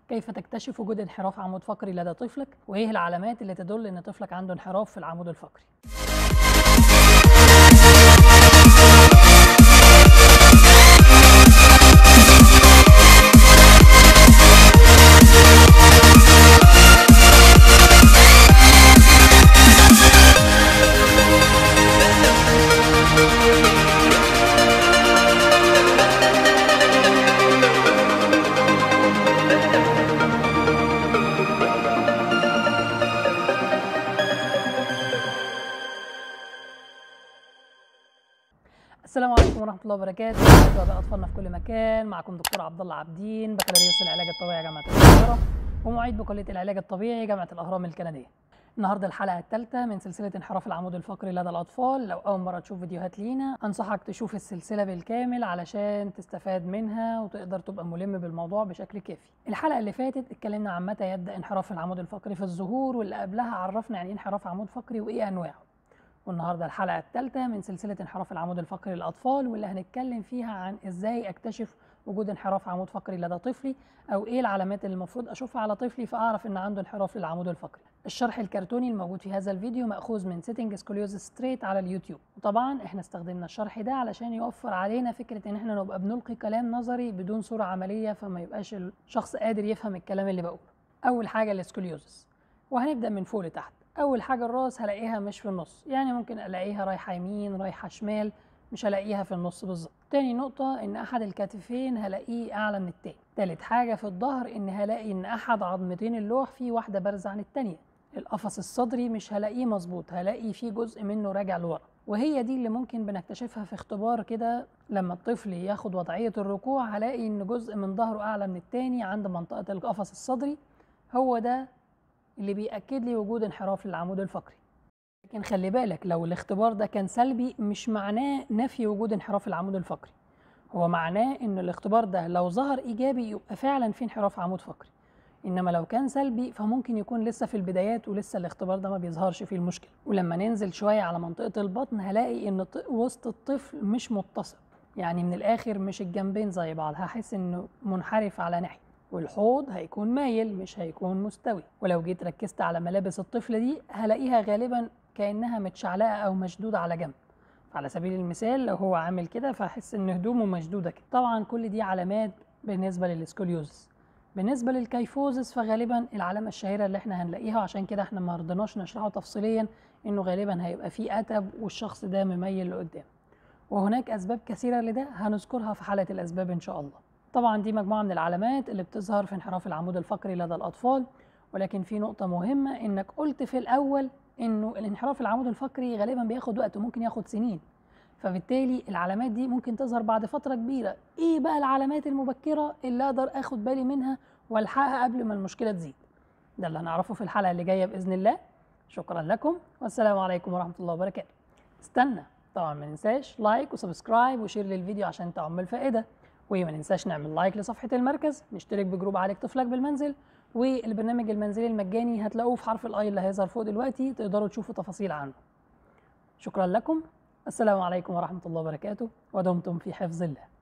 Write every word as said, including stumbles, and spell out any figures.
كيف تكتشف وجود انحراف عمود فقري لدى طفلك؟ وإيه العلامات اللي تدل إن طفلك عنده انحراف في العمود الفقري؟ السلام عليكم ورحمة الله وبركاته. أعزائي أطفالنا في كل مكان، معكم دكتور عبد الله عابدين، بكالوريوس العلاج الطبيعي جامعة القاهرة ومعيد بكلية العلاج الطبيعي جامعة الأهرام الكندية. النهارده الحلقة الثالثة من سلسلة انحراف العمود الفقري لدى الأطفال. لو أول مرة تشوف فيديوهات لينا أنصحك تشوف السلسلة بالكامل علشان تستفاد منها وتقدر تبقى ملم بالموضوع بشكل كافي. الحلقة اللي فاتت اتكلمنا عن متى يبدأ انحراف العمود الفقري في الظهور، واللي قبلها عرفنا يعني إيه انحراف عمود فقري وإيه أنواعه. والنهارده الحلقة الثالثة من سلسلة انحراف العمود الفقري للأطفال، واللي هنتكلم فيها عن إزاي أكتشف وجود انحراف عمود فقري لدى طفلي، أو إيه العلامات اللي المفروض أشوفها على طفلي فأعرف إن عنده انحراف للعمود الفقري. الشرح الكرتوني الموجود في هذا الفيديو مأخوذ من سيتنج سكوليوزس ستريت على اليوتيوب، وطبعا إحنا استخدمنا الشرح ده علشان يوفر علينا فكرة إن إحنا نبقى بنلقي كلام نظري بدون صورة عملية، فما يبقاش الشخص قادر يفهم الكلام اللي بقوله. أول حاجة السكوليوزس، وهنبدأ من فوق لتحت. أول حاجة الراس هلاقيها مش في النص، يعني ممكن ألاقيها رايحة يمين رايحة شمال، مش هلاقيها في النص بالظبط. تاني نقطة إن أحد الكتفين هلاقيه أعلى من التاني. تالت حاجة في الظهر إن هلاقي إن أحد عظمتين اللوح فيه واحدة بارزة عن التانية. القفص الصدري مش هلاقيه مظبوط، هلاقي فيه جزء منه راجع لورا، وهي دي اللي ممكن بنكتشفها في اختبار كده. لما الطفل ياخد وضعية الركوع هلاقي إن جزء من ظهره أعلى من التاني عند منطقة القفص الصدري، هو ده اللي بيأكد لي وجود انحراف للعمود الفقري. لكن خلي بالك، لو الاختبار ده كان سلبي مش معناه نفي وجود انحراف العمود الفقري، هو معناه ان الاختبار ده لو ظهر ايجابي يبقى فعلا في انحراف عمود فقري، انما لو كان سلبي فممكن يكون لسه في البدايات ولسه الاختبار ده ما بيظهرش فيه المشكله. ولما ننزل شويه على منطقه البطن هلاقي ان وسط الطفل مش متصل، يعني من الاخر مش الجنبين زي بعض، هحس انه منحرف على ناحيه، والحوض هيكون مايل مش هيكون مستوي. ولو جيت ركزت على ملابس الطفل دي هلاقيها غالبا كأنها متشعلقة أو مشدودة على جنب. على سبيل المثال لو هو عامل كده فهحس إن هدومه مشدودة كده. طبعا كل دي علامات بالنسبة للسكوليوزس. بالنسبة للكيفوزس فغالبا العلامة الشهيرة اللي احنا هنلاقيها، وعشان كده احنا ما رضيناش نشرحه تفصيليا، إنه غالبا هيبقى فيه أتب والشخص ده مميل لقدام. وهناك أسباب كثيرة لده هنذكرها في حلقة الأسباب إن شاء الله. طبعا دي مجموعة من العلامات اللي بتظهر في انحراف العمود الفقري لدى الأطفال، ولكن في نقطة مهمة، إنك قلت في الأول إنه الانحراف العمود الفقري غالبا بياخد وقت وممكن ياخد سنين، فبالتالي العلامات دي ممكن تظهر بعد فترة كبيرة. إيه بقى العلامات المبكرة اللي أقدر أخد بالي منها والحقها قبل ما المشكلة تزيد؟ ده اللي هنعرفه في الحلقة اللي جاية بإذن الله. شكرا لكم والسلام عليكم ورحمة الله وبركاته. استنى طبعا ما ننساش لايك وسبسكرايب وشير للفيديو عشان تعم الفائدة، وما ننساش نعمل لايك لصفحة المركز، نشترك بجروب عالج طفلك بالمنزل، والبرنامج المنزلي المجاني هتلاقوه في حرف الاي اللي هيظهر فوق دلوقتي، تقدروا تشوفوا تفاصيل عنه. شكرا لكم، السلام عليكم ورحمة الله وبركاته، ودمتم في حفظ الله.